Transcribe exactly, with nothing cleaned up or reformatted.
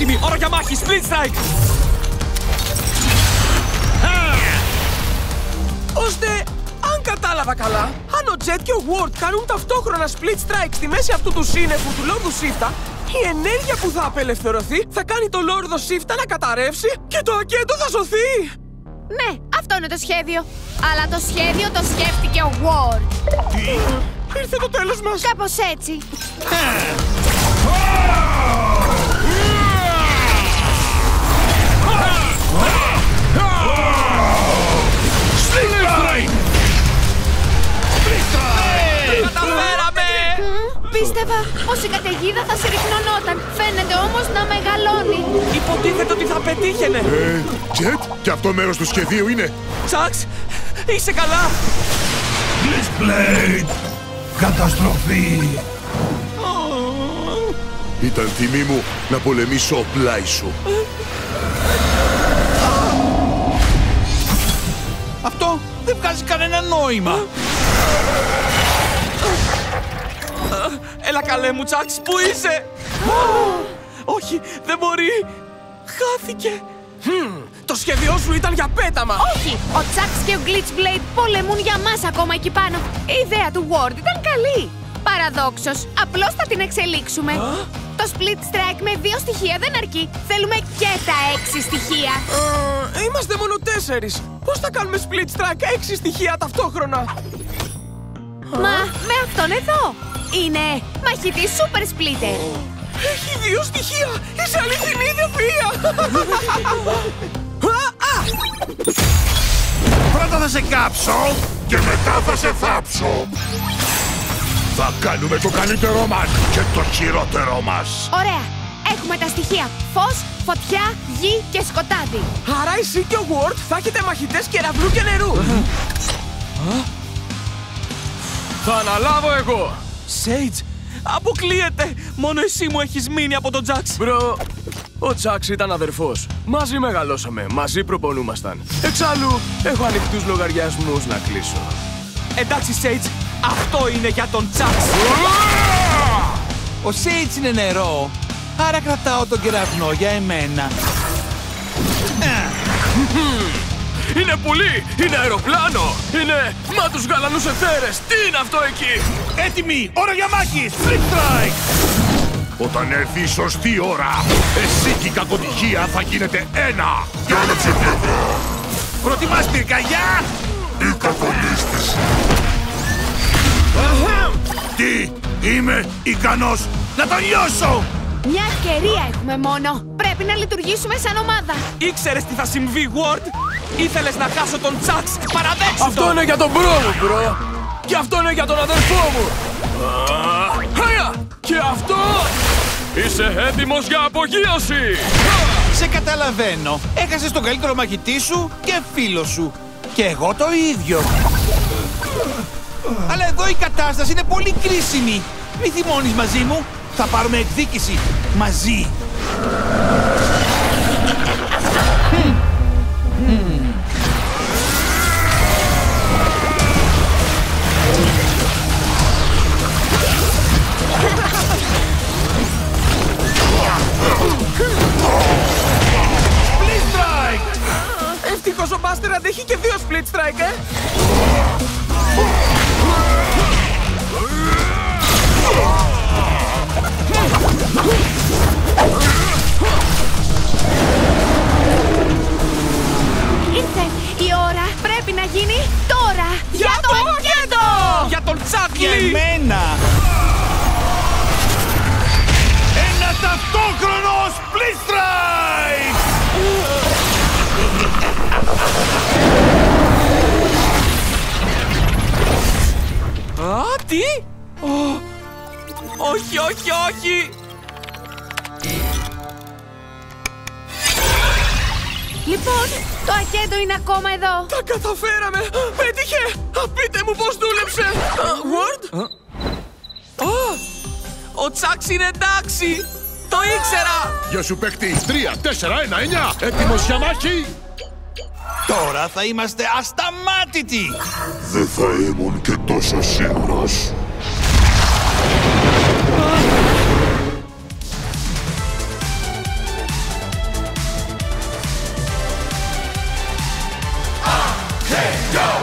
Έτοιμοι, ώρα για μάχη, split strike! Ώστε, αν κατάλαβα καλά, αν ο Jet και ο Ward κάνουν ταυτόχρονα split strike στη μέση αυτού του σύννεφου του Λόρδου Σίφτα, η ενέργεια που θα απελευθερωθεί θα κάνει το Λόρδο Σίφτα να καταρρεύσει και το ακέτο θα σωθεί! Ναι, αυτό είναι το σχέδιο. Αλλά το σχέδιο το σκέφτηκε ο Ward. Τι? Ήρθε το τέλος μας! Κάπως έτσι. Καταφέραμε! Πίστευα πως η καταιγίδα θα συρρυκνωνόταν. Φαίνεται όμως να μεγαλώνει. Υποτίθεται ότι θα πετύχαινε! Ε, Jet, και αυτό μέρος του σχεδίου είναι. Τσάξ, είσαι καλά! Glitchblade! Καταστροφή! Ήταν τιμή μου να πολεμήσω πλάι σου. Αυτό δεν βγάζει κανένα νόημα! Έλα καλέ μου, Τσάξ, πού είσαι? Όχι, δεν μπορεί! Χάθηκε! Το σχέδιό σου ήταν για πέταμα! Όχι! Ο Τσάξ και ο Glitchblade πολεμούν για μας ακόμα εκεί πάνω. Η ιδέα του Ward ήταν καλή. Παραδόξως, απλώς θα την εξελίξουμε. Το split strike με δύο στοιχεία δεν αρκεί. Θέλουμε και τα έξι στοιχεία. Ε, είμαστε μόνο τέσσερις. Πώς θα κάνουμε split strike έξι στοιχεία ταυτόχρονα? Μα με αυτόν εδώ. Είναι μαχητής super splitter. Έχει δύο στοιχεία! Είσαι αληθινή ηθοποιία! Πρώτα θα σε κάψω Και μετά θα σε θάψω. Θα κάνουμε το καλύτερό μας και το χειρότερό μας. Ωραία. Έχουμε τα στοιχεία. Φως, φωτιά, γη και σκοτάδι. Άρα εσύ και ο Ward θα έχετε μαχητές κεραυνού και νερού. Θα αναλάβω εγώ. Sage, αποκλείεται. Μόνο εσύ μου έχεις μείνει από τον Jax. Μπρο, ο Jax ήταν αδερφός. Μαζί μεγαλώσαμε, μαζί προπονούμασταν. Εξάλλου, έχω ανοιχτούς λογαριασμούς να κλείσω. Εντάξει, Sage, αυτό είναι για τον Jax. Ο Sage είναι νερό, άρα κρατάω τον κεραυνό για εμένα. Είναι πουλί, είναι αεροπλάνο, είναι... Μα τους γαλανούς εθέρες, τι είναι αυτό εκεί? Έτοιμοι! Ώρα για μάχη! Split strike! Όταν έρθει η σωστή ώρα, εσύ και η κακοτυχία θα γίνετε ένα. Για όλα τις πλευρά. Προτιμάς πυρκαγιά! Η κακολίστηση. Τι! Είμαι ικανός να τον λιώσω! Μια ευκαιρία έχουμε μόνο. Πρέπει να λειτουργήσουμε σαν ομάδα. Ήξερες τι θα συμβεί, Ward? Ήθελες να χάσω τον Jax, παραδέξου Αυτό το. είναι για τον μπρο μου, μπρο. Και αυτό είναι για τον αδερφό μου. Χaya! Και αυτό... Είσαι έτοιμος για απογείωση! Σε καταλαβαίνω. Έχασες τον καλύτερο μαχητή σου και φίλο σου. Και εγώ το ίδιο. Αλλά εδώ η κατάσταση είναι πολύ κρίσιμη. Μη θυμώνεις μαζί μου. Θα πάρουμε εκδίκηση μαζί. Split strike! Ευτυχώς ο Buster αντέχει και δύο split strike, ε! Ήρθε η ώρα. Πρέπει να γίνει τώρα. Για το το ακέτο! Για τον Και Τσάκλι! εμένα. Ένα ταυτόχρονο split strike! Α, τι? Ω, όχι, όχι, όχι! Λοιπόν, το ακέτο είναι ακόμα εδώ. Τα καταφέραμε! Πέτυχε! Α, πείτε μου πώς δούλεψε! Α, Ward? Α, ο Τσάξ είναι εντάξει! Το ήξερα! Γεια σου παίκτη, τρία, τέσσερα, ένα, εννιά. Έτοιμος για μάχη? Τώρα θα είμαστε ασταμάτητοι. Δεν θα ήμουν και τόσο σίγουρος. Go!